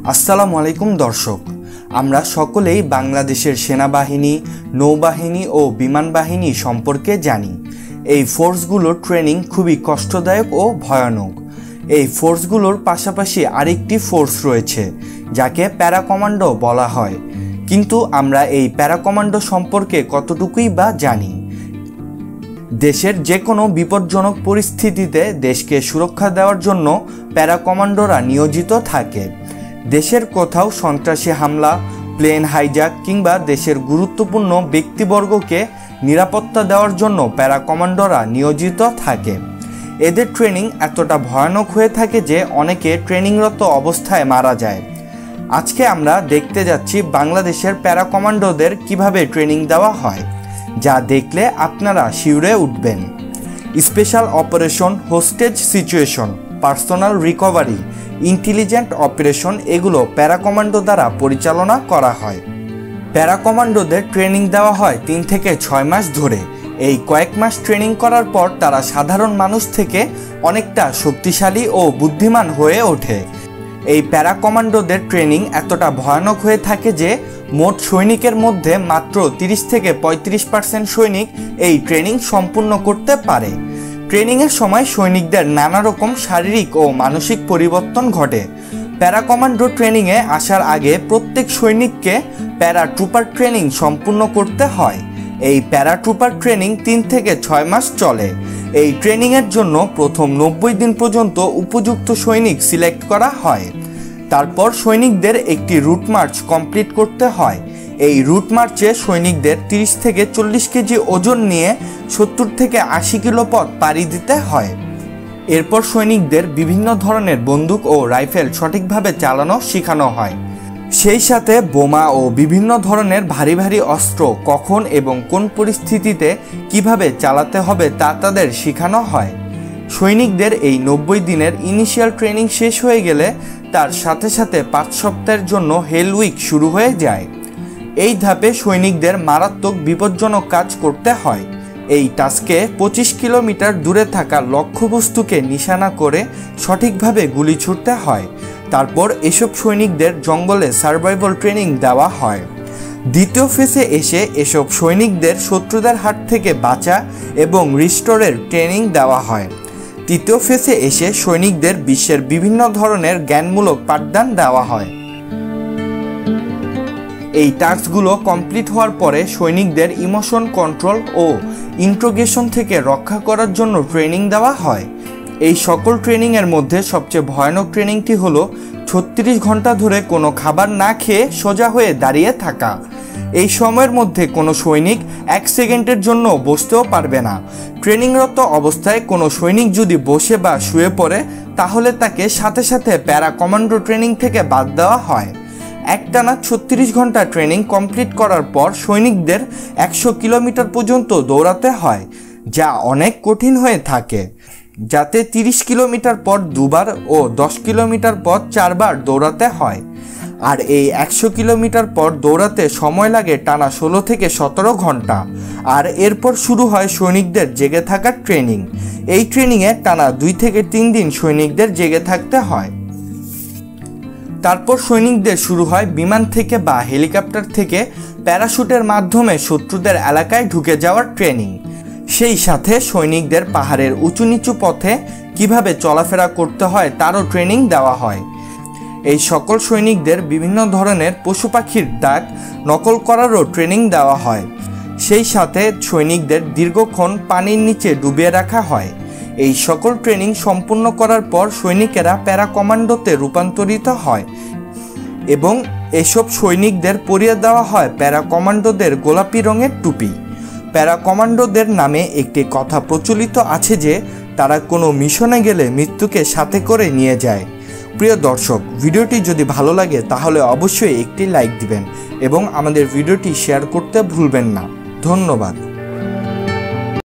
আসসালামু আলাইকুম দর্শক, আমরা সকলেই বাংলাদেশের সেনাবাহিনী, নৌবাহিনী ও বিমান বাহিনী সম্পর্কে জানি। এই ফোর্সগুলোর ট্রেনিং খুবই কষ্টদায়ক ও ভয়ানক। এই ফোর্সগুলোর পাশাপাশি আরেকটি ফোর্স রয়েছে যাকে প্যারা কমান্ডো বলা হয়, কিন্তু আমরা এই প্যারা কমান্ডো সম্পর্কে কতটুকুই বা জানি। দেশের যে কোনো বিপজ্জনক পরিস্থিতিতে দেশকে সুরক্ষা দেওয়ার জন্য প্যারা কমান্ডোরা নিয়োজিত থাকে। দেশের কোথাও সন্ত্রাসী হামলা, প্লেন হাইজ্যাক কিংবা দেশের গুরুত্বপূর্ণ ব্যক্তিবর্গকে নিরাপত্তা দেওয়ার জন্য প্যারা কমান্ডোরা নিয়োজিত থাকে। এদের ট্রেনিং এতটা ভয়ানক হয়ে থাকে যে অনেকে ট্রেনিংরত অবস্থায় মারা যায়। আজকে আমরা দেখতে যাচ্ছি বাংলাদেশের প্যারা কমান্ডোদের কিভাবে ট্রেনিং দেওয়া হয়, যা দেখলে আপনারা শিউরে উঠবেন। Special operation, hostage situation, personal recovery, intelligent operation এগুলো প্যারা কমান্ডো দ্বারা পরিচালনা করা হয়। প্যারা কমান্ডোদের ট্রেনিং দেওয়া হয় 3 থেকে 6 মাস ধরে। এই কয়েক মাস ট্রেনিং করার পর তারা সাধারণ মানুষ থেকে অনেকটা শক্তিশালী ও বুদ্ধিমান হয়ে ওঠে। এই প্যারা কমান্ডোদের ট্রেনিং এতটা ভয়ানক হয়ে থাকে যে মোট সৈনিকের মধ্যে মাত্র 30 থেকে 35% সৈনিক এই ট্রেনিং সম্পূর্ণ করতে পারে। ট্রেনিংয়ের সময় সৈনিকদের নানা রকম শারীরিক ও মানসিক পরিবর্তন ঘটে। প্যারা কমান্ডো ট্রেনিংয়ে আসার আগে প্রত্যেক সৈনিককে প্যারা ট্রুপার ট্রেনিং সম্পূর্ণ করতে হয়। এই প্যারা ট্রুপার ট্রেনিং 3 থেকে 6 মাস চলে। এই ট্রেনিংয়ের জন্য প্রথম 90 দিন পর্যন্ত উপযুক্ত সৈনিক সিলেক্ট করা হয়। তারপর সৈনিকদের একটি রুট মার্চ কমপ্লিট করতে হয়। এই রুট মার্চে সৈনিকদের 30 থেকে 40 কেজি ওজন নিয়ে 70 থেকে 80 কিলো পথ পাড়ি দিতে হয়। এরপর সৈনিকদের বিভিন্ন ধরনের বন্দুক ও রাইফেল সঠিকভাবে চালানো শেখানো হয়। সেই সাথে বোমা ও বিভিন্ন ধরনের ভারী ভারী অস্ত্র কখন এবং কোন পরিস্থিতিতে কিভাবে চালাতে হবে তা তাদের শেখানো হয়। সৈনিকদের এই 90 দিনের ইনিশিয়াল ট্রেনিং শেষ হয়ে গেলে তার সাথে সাথে 5 সপ্তাহের জন্য হেল উইক শুরু হয়ে যায়। এই ধাপে সৈনিকদের মারাত্মক বিপজ্জনক কাজ করতে হয়। এই টাস্কে 25 কিলোমিটার দূরে থাকা লক্ষ্যবস্তুকে নিশানা করে সঠিকভাবে গুলি ছুড়তে হয়। তারপর এসব সৈনিকদের জঙ্গলে সার্ভাইভাল ট্রেনিং দেওয়া হয়। দ্বিতীয় ফেজে এসে এসব সৈনিকদের শত্রুদের হাত থেকে বাঁচা এবং রিস্টোরের ট্রেনিং দেওয়া হয়। তৃতীয় ফেজে এসে সৈনিকদের বিশ্বের বিভিন্ন ধরনের জ্ঞানমূলক পাঠদান দেওয়া হয়। এই টাস্কগুলো কমপ্লিট হওয়ার পরে সৈনিকদের ইমোশন কন্ট্রোল ও ইন্ট্রোগেশন থেকে রক্ষা করার জন্য ট্রেনিং দেওয়া হয়। এই সকল ট্রেনিংয়ের মধ্যে সবচেয়ে ভয়ানক ট্রেনিংটি হলো 36 ঘন্টা ধরে কোনো খাবার না খেয়ে সোজা হয়ে দাঁড়িয়ে থাকা। এই সময়ের মধ্যে কোনো সৈনিক 1 সেকেন্ডের জন্য বসতেও পারবে না। ট্রেনিংরত অবস্থায় কোনো সৈনিক যদি বসে বা শুয়ে পড়ে তাহলে তাকে সাথে সাথে প্যারা কমান্ডো ট্রেনিং থেকে বাদ দেওয়া হয়। একটানা 36 ঘন্টা ট্রেনিং কমপ্লিট করার পর সৈনিকদের 100 কিলোমিটার পর্যন্ত দৌড়াতে হয়, যা অনেক কঠিন হয়ে থাকে। যাতে 30 কিলোমিটার পর 2 বার ও 10 কিলোমিটার পর 4 বার দৌড়াতে হয়। আর এই 100 কিলোমিটার পর দৌড়াতে সময় লাগে টানা 16 থেকে 17 ঘন্টা। আর এরপর শুরু হয় সৈনিকদের জেগে থাকার ট্রেনিং। এই ট্রেনিংয়ে টানা 2 থেকে 3 দিন সৈনিকদের জেগে থাকতে হয়। তারপর সৈনিকদের শুরু হয় বিমান থেকে বা হেলিকপ্টার থেকে প্যারাশুটের মাধ্যমে শত্রুদের এলাকায় ঢুকে যাওয়ার ট্রেনিং। সেই সাথে সৈনিকদের পাহাড়ের উঁচু নিচু পথে কিভাবে চলাফেরা করতে হয় তারও ট্রেনিং দেওয়া হয়। এই সকল সৈনিকদের বিভিন্ন ধরনের পশু পাখির ডাক নকল করারও ট্রেনিং দেওয়া হয়। সেই সাথে সৈনিকদের দীর্ঘক্ষণ পানির নিচে ডুবিয়ে রাখা হয়। এই সকল ট্রেনিং সম্পূর্ণ করার পর সৈনিকেরা প্যারা কমান্ডোতে রূপান্তরিত হয় এবং এসব সৈনিকদের পরিয়ে দেওয়া হয় প্যারা কমান্ডোদের গোলাপি রঙের টুপি। প্যারা কমান্ডোদের নামে একটি কথা প্রচলিত আছে যে তারা কোনো মিশনে গেলে মৃত্যুকে সাথে করে নিয়ে যায়। প্রিয় দর্শক, ভিডিওটি যদি ভালো লাগে তাহলে অবশ্যই একটি লাইক দিবেন এবং আমাদের ভিডিওটি শেয়ার করতে ভুলবেন না। ধন্যবাদ।